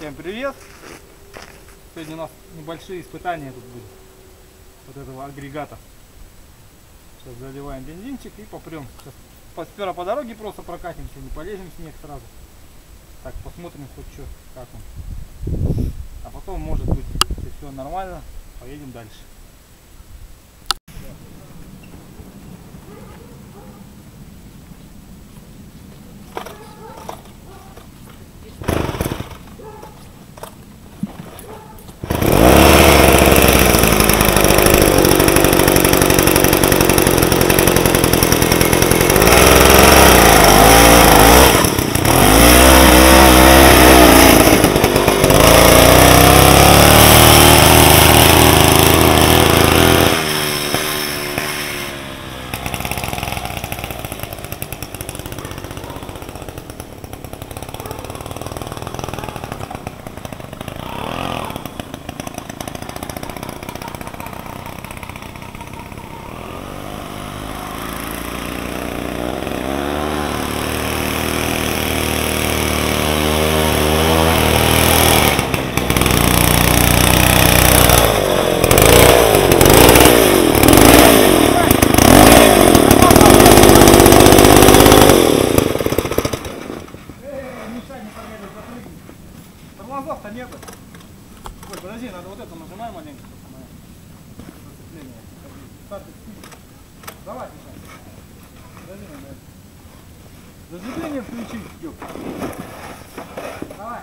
Всем привет! Сегодня у нас небольшие испытания тут будут вот этого агрегата. Сейчас заливаем бензинчик и попрем. Сейчас сперва по дороге просто прокатимся, не полезем в снег сразу. Так, посмотрим хоть что, как он. А потом, может быть, если все нормально, поедем дальше. Тормозов-то нету. Ой, подожди, надо вот это нажимаем маленько. Зацепление. Давай, сейчас. Подожди, надо. Зацепление включить, Стёп. Давай.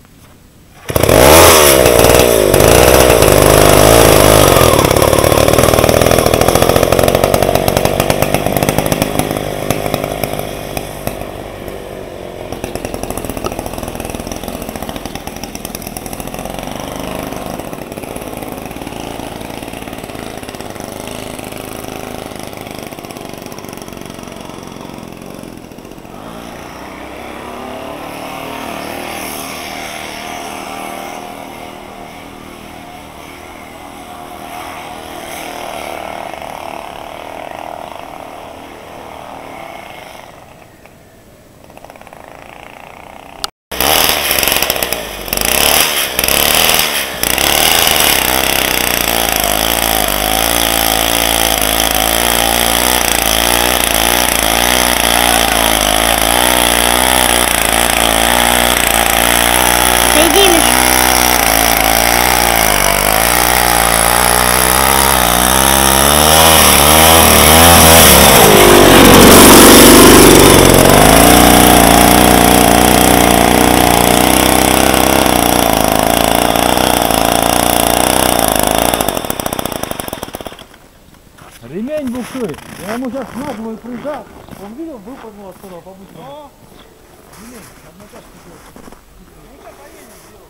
Ремень буксует. Я ему сейчас ногу и прижал. Он видел, выпрыгнул оттуда по-быстрому. Ремень, однотажки делает. Ну сейчас поедем сделать.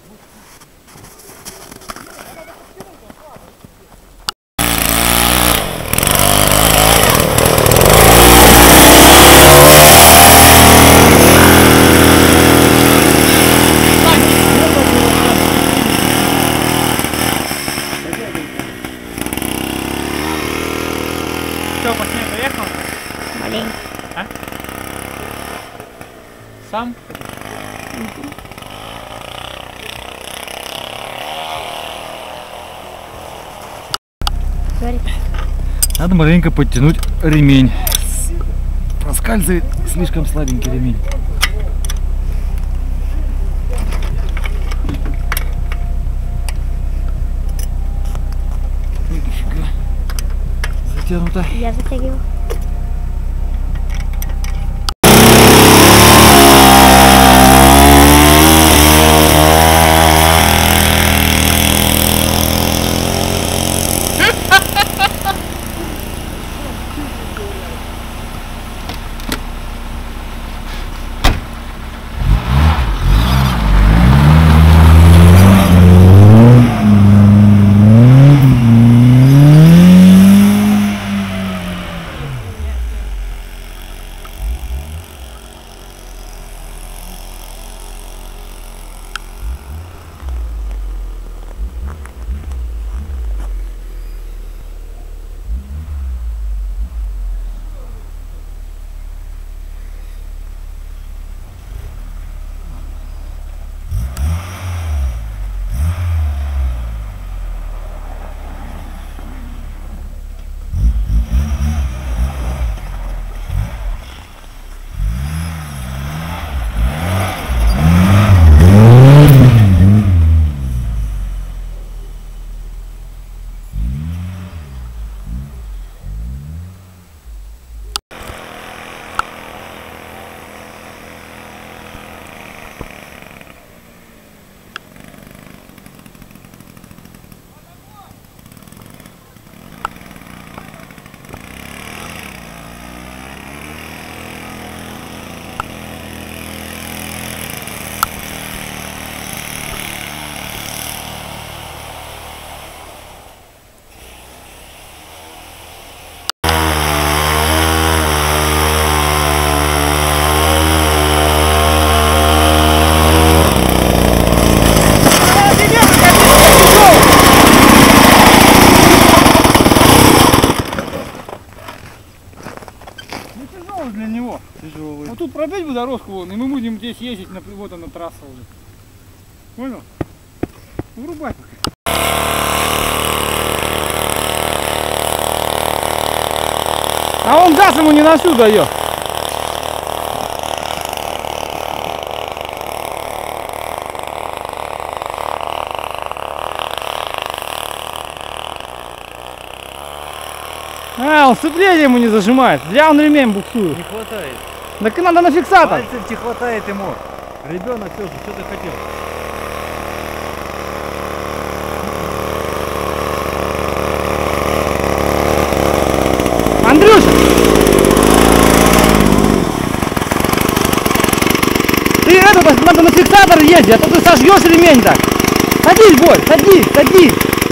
Что, по снегу поехал? Маленько. А? Сам? Надо маленько подтянуть ремень. Проскальзывает слишком слабенький ремень. Нифига. Затянуто. Я затягиваю. дорожку вон, и мы будем здесь ездить, вот она трасса уже. Понял? Врубай пока. А он газ ему не на всю дает. А, он сцепление ему не зажимает. Зря он ремень буксует. Не хватает. Так и надо на фиксатор. Пальцев не хватает ему. Ребенок все же, что ты хотел? Андрюша! Ты это, надо на фиксатор ездить, а то ты сожжешь ремень так. Садись, Борь, садись, садись.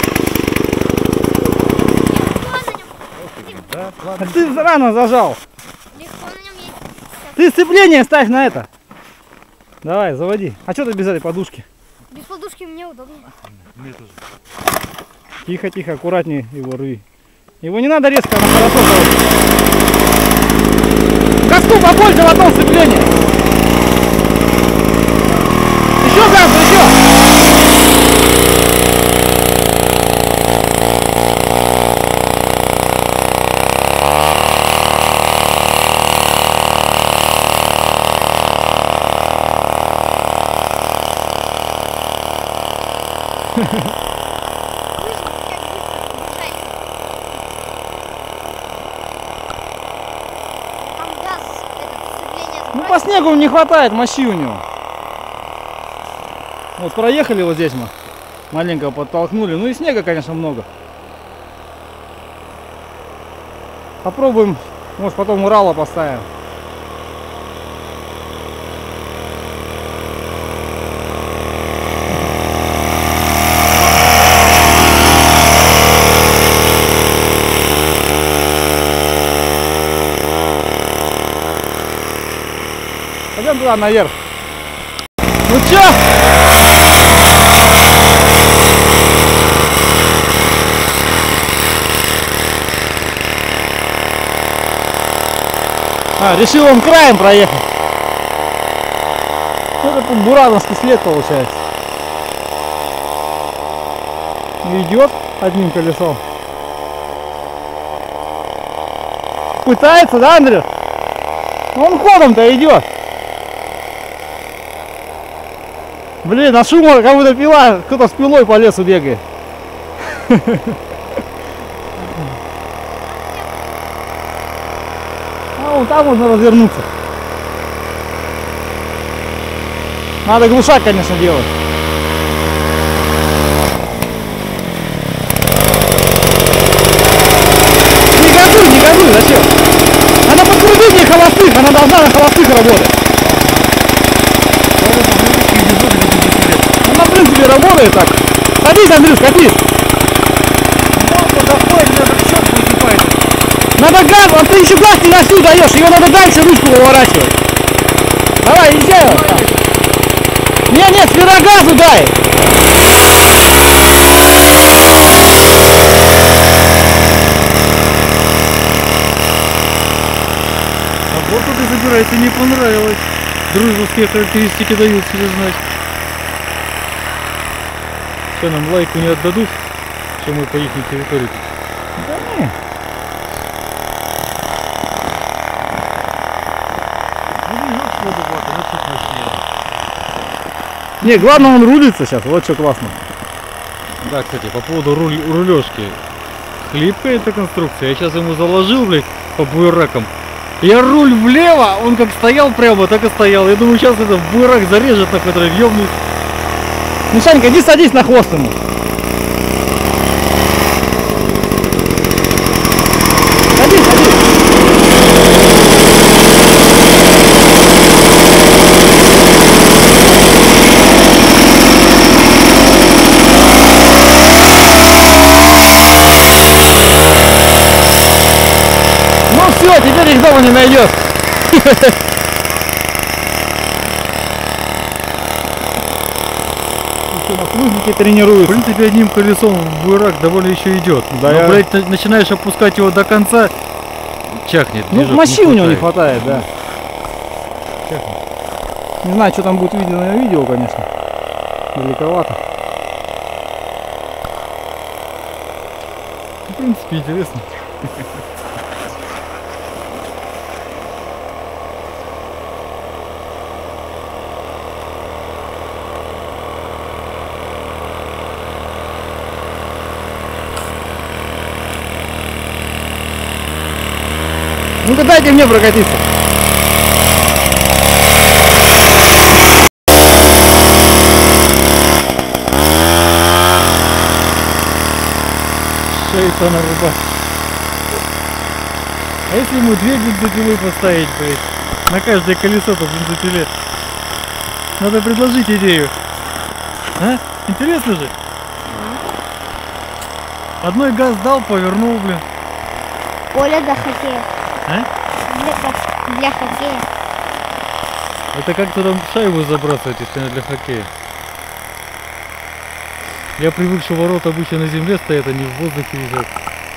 Да, А ты рано зажал. Легко на нем ездить. Ты сцепление ставь на это. Давай, заводи. А что ты без этой подушки? Без подушки мне удобнее. мне тоже. Тихо, тихо, аккуратнее его рви. Его не надо резко, она хорошо заводит. Газку побольше в одном сцеплении. Еще газ, еще. Ну по снегу не хватает мощи у него. Вот проехали вот здесь мы. Маленько подтолкнули. Ну и снега, конечно, много. Попробуем. Может потом Урала поставим. Пойдем туда наверх. Ну чё? Решил он краем проехать. Это тут бурановский след получается. Идет одним колесом. Пытается, да, Андрей? Он ходом-то идет. Блин, а шума как будто пила, кто-то с пилой по лесу бегает. А вон там можно развернуться. Надо глушак, конечно, делать. Не газуй, зачем? Она по турбине холостых, она должна на холостых работать. Она в принципе работает так. Садись, Андрюш, катись. Надо газ, а ты еще газ не на всю даешь, его надо дальше ручку выворачивать. Давай, езжай. Не, сперва газу дай. Работу ты забираете, не понравилось. Дружеские характеристики дают себе знать. Что, нам лайку не отдадут, что мы по их территории? Да не. Не, главное он рулится сейчас, вот что классно. Да, кстати, по поводу рулежки. Хлипкая эта конструкция. Я сейчас ему заложил, блядь, по буеракам. Я руль влево, он как стоял прямо, так и стоял. Я думаю, сейчас это буерак зарежет, на который въемный. Ну, Санька, иди садись на хвост ему. Садись. Ну все, теперь их дома не найдешь. На лыжники тренируют. В принципе, одним колесом буерак довольно еще идет. Да. Но, блядь, начинаешь опускать его до конца, чахнет. Ну, мощи у него не хватает, да. Чахнет. Не знаю, что там будет видно на видео, конечно. Далековато. В принципе, интересно. Ну-ка дайте мне прокатиться. Шею-то нарубать. А если ему две бензопилы поставить, блядь, на каждое колесо по бензопиле? Надо предложить идею. А? Интересно же? Одной газ дал, повернул, блин. Поле для хоккея. А? Для хоккея. Это как туда шайбу забрасывать, если она для хоккея. Я привык, что ворота обычно на земле стоят, они в воздухе висят.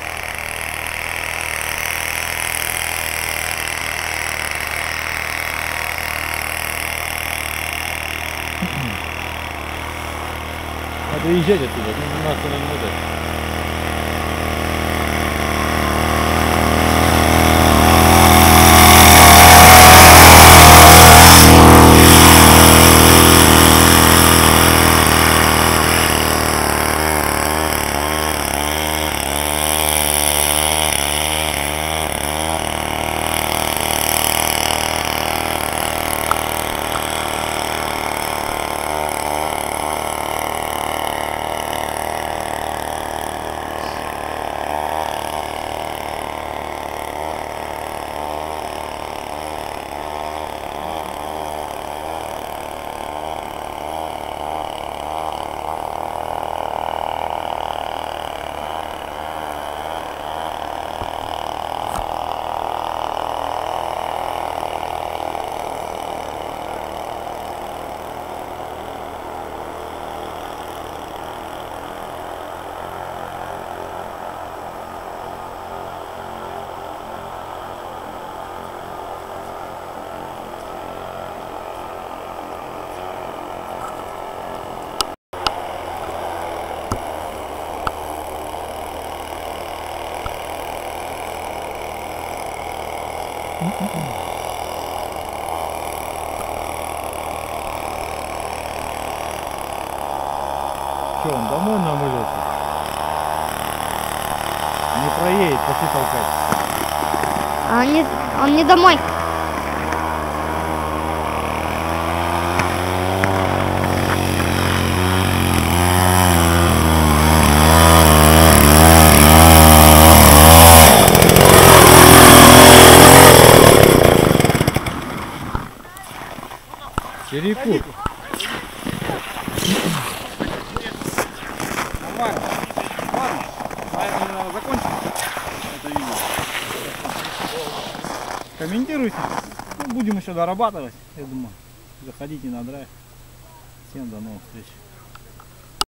Надо уезжать отсюда, ну нахуй нам надо. Че, он домой намылился? Не проедет, пошли толкать. Он не домой. Перекур. Нормально. Ладно, наверное, надо закончить это видео. Комментируйте. Ну, будем еще дорабатывать, я думаю. Заходите на драйв. Всем до новых встреч.